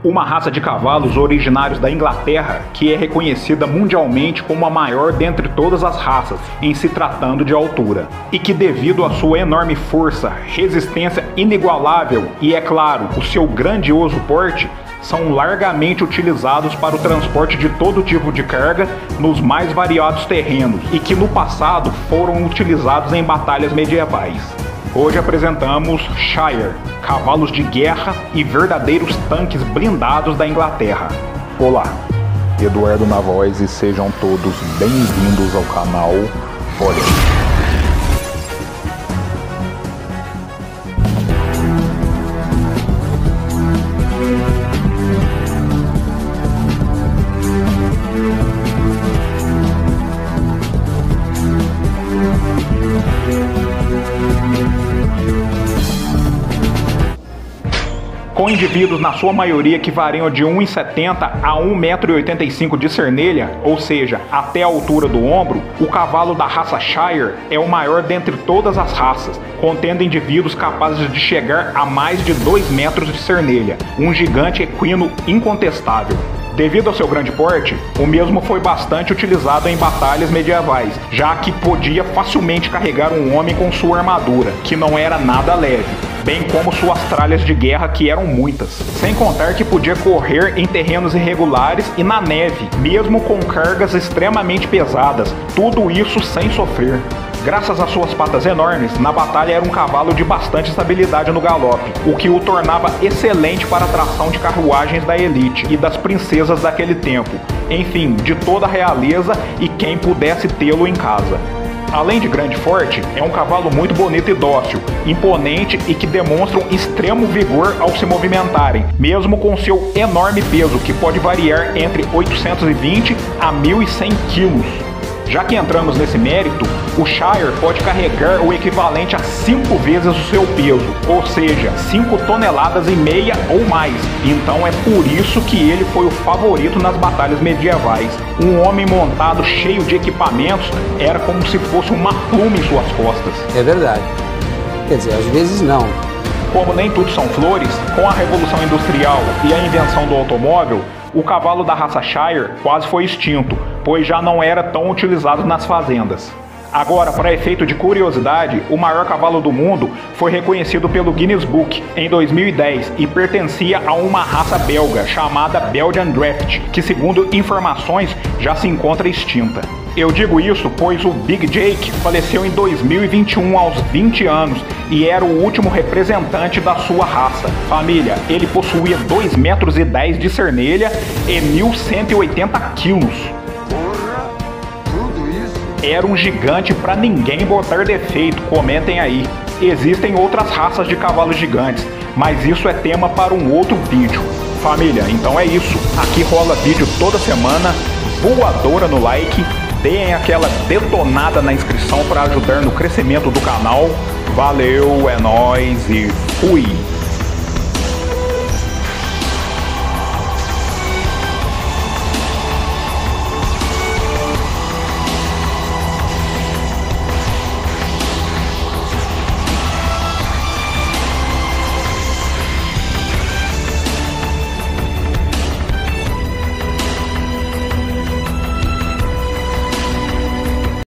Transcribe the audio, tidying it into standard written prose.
Uma raça de cavalos originários da Inglaterra que é reconhecida mundialmente como a maior dentre todas as raças em se tratando de altura, e que devido à sua enorme força, resistência inigualável e, é claro, o seu grandioso porte, são largamente utilizados para o transporte de todo tipo de carga nos mais variados terrenos e que no passado foram utilizados em batalhas medievais. Hoje apresentamos Shire, cavalos de guerra e verdadeiros tanques blindados da Inglaterra. Olá, Eduardo na voz e sejam todos bem-vindos ao canal Olha. Com indivíduos na sua maioria que variam de 1,70 a 1,85 m de cernelha, ou seja, até a altura do ombro, o cavalo da raça Shire é o maior dentre todas as raças, contendo indivíduos capazes de chegar a mais de 2 metros de cernelha, um gigante equino incontestável. Devido ao seu grande porte, o mesmo foi bastante utilizado em batalhas medievais, já que podia facilmente carregar um homem com sua armadura, que não era nada leve, bem como suas tralhas de guerra, que eram muitas. Sem contar que podia correr em terrenos irregulares e na neve, mesmo com cargas extremamente pesadas, tudo isso sem sofrer. Graças às suas patas enormes, na batalha era um cavalo de bastante estabilidade no galope, o que o tornava excelente para a tração de carruagens da elite e das princesas daquele tempo, enfim, de toda a realeza e quem pudesse tê-lo em casa. Além de grande e forte, é um cavalo muito bonito e dócil, imponente e que demonstra um extremo vigor ao se movimentarem, mesmo com seu enorme peso, que pode variar entre 820 a 1.100 quilos. Já que entramos nesse mérito, o Shire pode carregar o equivalente a 5 vezes o seu peso, ou seja, 5,5 toneladas ou mais. Então é por isso que ele foi o favorito nas batalhas medievais. Um homem montado cheio de equipamentos era como se fosse uma pluma em suas costas. É verdade. Quer dizer, às vezes não. Como nem tudo são flores, com a Revolução Industrial e a invenção do automóvel, o cavalo da raça Shire quase foi extinto, pois já não era tão utilizado nas fazendas. Agora, para efeito de curiosidade, o maior cavalo do mundo foi reconhecido pelo Guinness Book em 2010 e pertencia a uma raça belga chamada Belgian Draft, que segundo informações já se encontra extinta. Eu digo isso pois o Big Jake faleceu em 2021 aos 20 anos e era o último representante da sua raça. Família, ele possuía 2,10 metros de cernelha e 1.180 quilos. Era um gigante pra ninguém botar defeito, comentem aí. Existem outras raças de cavalos gigantes, mas isso é tema para um outro vídeo. Família, então é isso. Aqui rola vídeo toda semana, voadora no like, deem aquela detonada na inscrição para ajudar no crescimento do canal. Valeu, é nóis e fui!